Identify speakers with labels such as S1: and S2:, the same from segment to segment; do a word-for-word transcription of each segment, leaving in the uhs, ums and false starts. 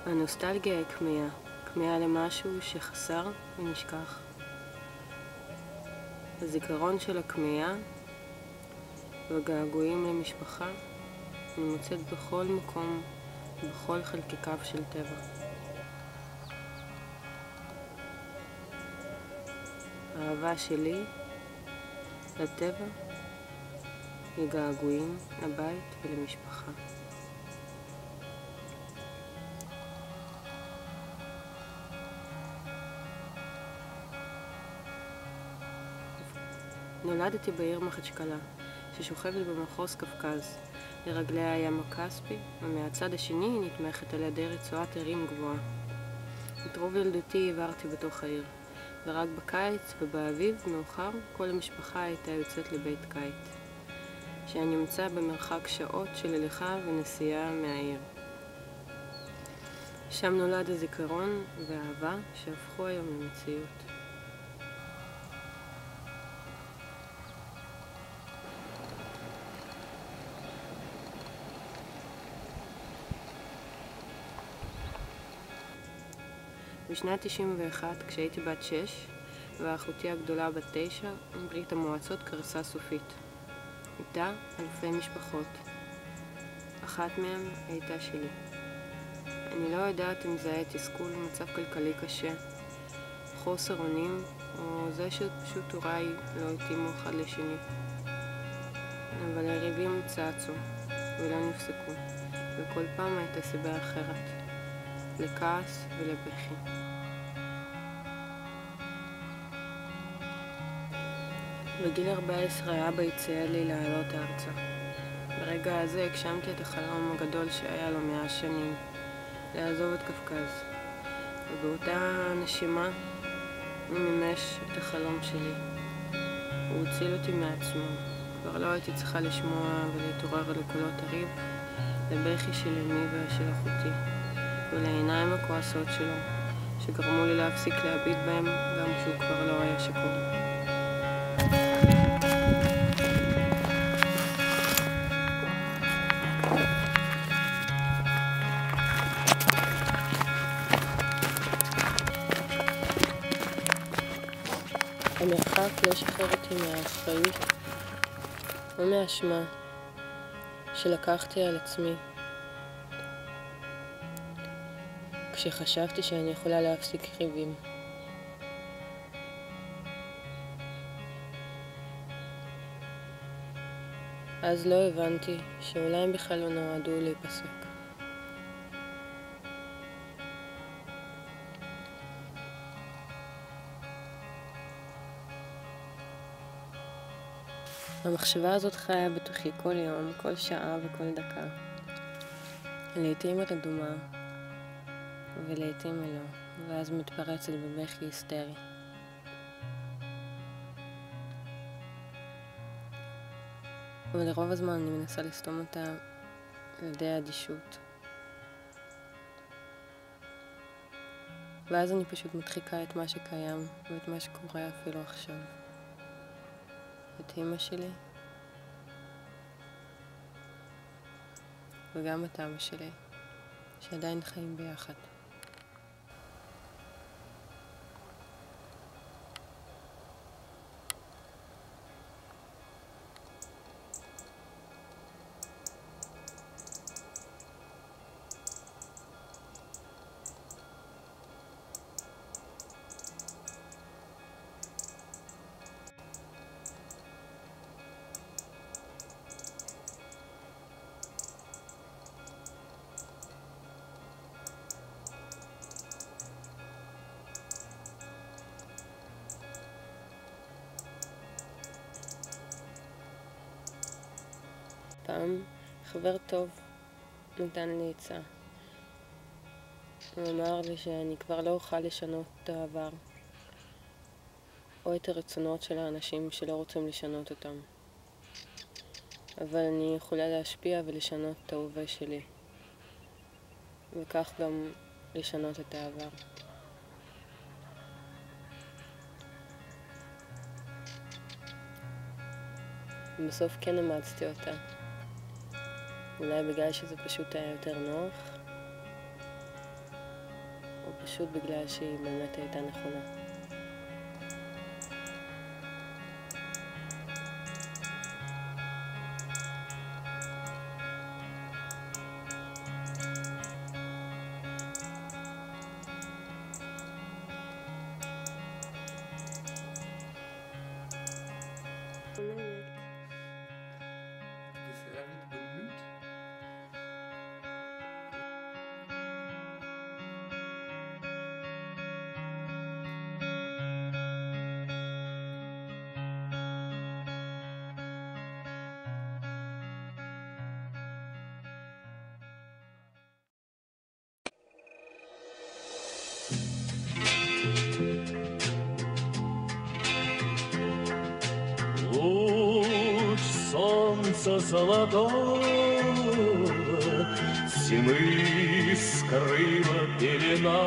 S1: הנוסטלגיה היא כמיהה, כמיהה למשהו שחסר ונשכח. הזיכרון של הכמיהה והגעגועים למשפחה אני מוצאת בכל מקום, בכל חלקיקיו של טבע. האהבה שלי לטבע היא געגועים לבית ולמשפחה. נולדתי בעיר מחצ'קלה, ששוכבת במחוז קווקז, לרגלי הים הכספי, ומהצד השני היא נתמכת על ידי רצועת ערים גבוהה. את רוב ילדותי העברתי בתוך העיר, ורק בקיץ ובאביב מאוחר כל המשפחה הייתה יוצאת לבית קיץ, שנמצא במרחק שעות של הליכה ונסיעה מהעיר. שם נולד הזיכרון והאהבה שהפכו היום למציאות. בשנת תשעים ואחת, כשהייתי בת שש, ואחותי הגדולה בת תשע, ברית המועצות קרסה סופית. איתה אלפי משפחות. אחת מהן הייתה שלי. אני לא יודעת אם זה היה תסכול מצב כלכלי קשה, חוסר אונים, או זה שפשוט הוריי לא התאימו אחד לשני. אבל היריבים צעצו ולא נפסקו, וכל פעם הייתה סיבה אחרת, לכעס ולבכי. בגיל ארבע עשרה אבא הציע לי לעלות ארצה. ברגע הזה הגשמתי את החלום הגדול שהיה לו מאה שנים, לעזוב את קווקז. ובאותה נשימה הוא מימש את החלום שלי. הוא הציל אותי מעצמו. כבר לא הייתי צריכה לשמוע ולהתעורר לקולות הריב, לבכי של אמי ושל אחותי, ולעיניים הכועסות שלו, שגרמו לי להפסיק להביט בהם גם כשהוא כבר לא היה שקור. המרחק לא שחרר אותי מהאחריות או מהאשמה שלקחתי על עצמי כשחשבתי שאני יכולה להפסיק ריבים. אז לא הבנתי שאולי הם בכלל לא נועדו להיפסק. המחשבה הזאת חיה בתוכי כל יום, כל שעה וכל דקה. לעתים את אדומה ולעתים לא, ואז מתפרצת בבכי היסטרי. אבל לרוב הזמן אני מנסה לסתום אותה על ידי אדישות. ואז אני פשוט מדחיקה את מה שקיים ואת מה שקורה אפילו עכשיו. את אמא שלי וגם את אבא שלי שעדיין חיים ביחד. פעם חבר טוב נתן לי עצה. הוא אמר לי שאני כבר לא אוכל לשנות את העבר או את הרצונות של האנשים שלא רוצים לשנות אותם, אבל אני יכולה להשפיע ולשנות את ההווה שלי, וכך גם לשנות את העבר. ובסוף כן אמצתי אותה. אולי בגלל שזה פשוט היה יותר נוח, או פשוט בגלל שהיא באמת הייתה נכונה.
S2: Bisher wird bemüht.
S3: Луч солнца золотого зимы скрыла пелена,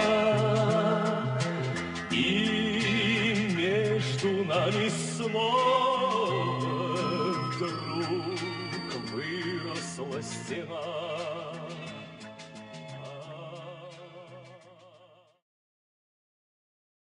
S3: и между нами снова вдруг выросла стена.